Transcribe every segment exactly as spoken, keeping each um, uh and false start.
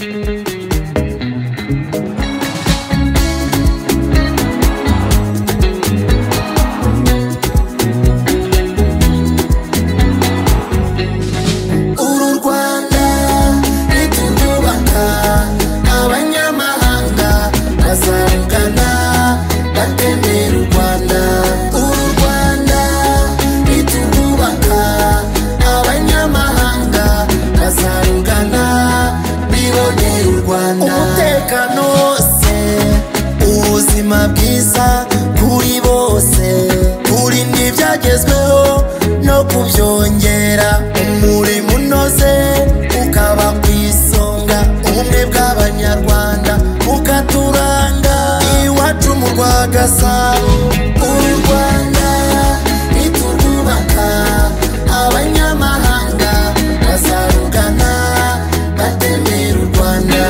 Umutekano se ubuzima bwiza kuri bose, kuri n'ibyagezweho no kubyongera, umurimo unoze ukaba ku isonga, ubumwe bw'abanyarwanda bukaturanga iwacu mu Rwagasabo. Uru Rwanda niturwubaka abanyamahanga bazarugana batembera u Rwanda.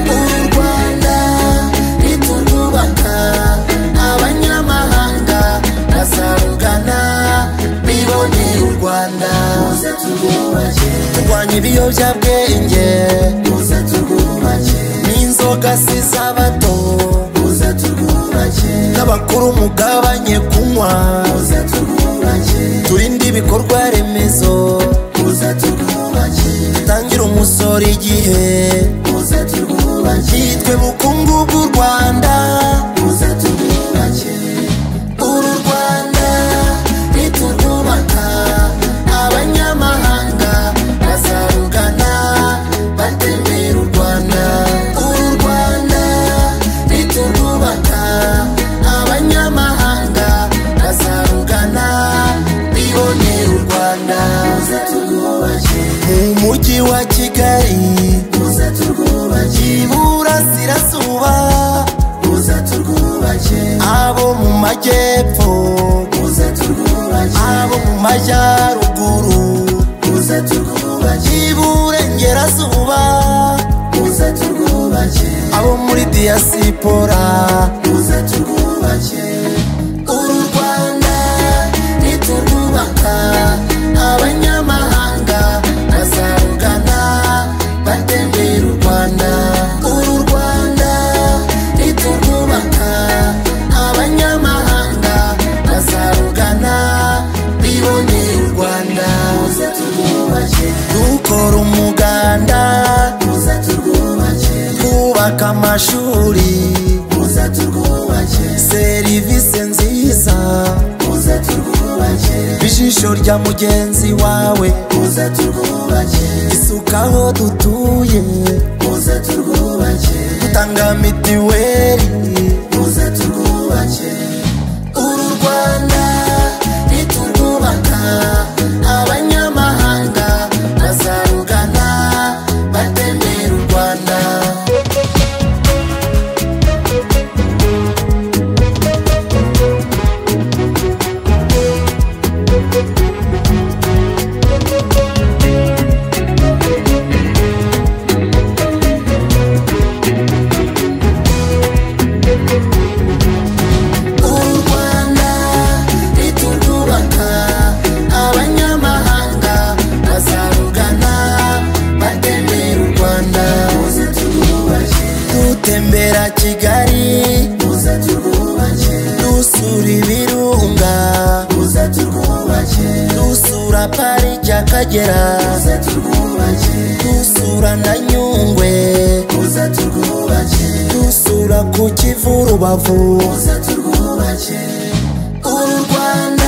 Turwanye ibiyobyabwenge n'inzoga si z'abato, n'abakuru mugabanye kunywa, turinde ibikorwa remezo, dutangire umusoro igihe, yitwe bukungu bw'u Rwanda. Uru Rwanda niturwubaka abanyamahanga bazarugana batembera u Rwanda. Uru Rwanda niturwubaka abanyamahanga bazarugana bibonera u Rwanda. Mu mujyi wa Kigali iburasirazuba, abo mu majyepfo, abo mu majyaruguru, iburengerazuba, abo muri diaspora. Uru Rwanda niturwubaka abanyamahanga bazarugana batembera u Rwanda. Uru Rwanda niturwubaka abanyamahanga bazarugana bibonera u Rwanda. Dukora umuganda twubaka amashuri, serivisi nziza, ijisho rya mugenzi wawe, isuka aho dutuye, dutanga mitiweli. Uru Rwanda niturwubaka abanyamahanga bazarugana batembera u Rwanda. Dutembera Kigali, dusura ibirunga, dusura pariki y'Akagera, dusura na Nyungwe, dusura ku Kivu Rubavu. Uru Rwanda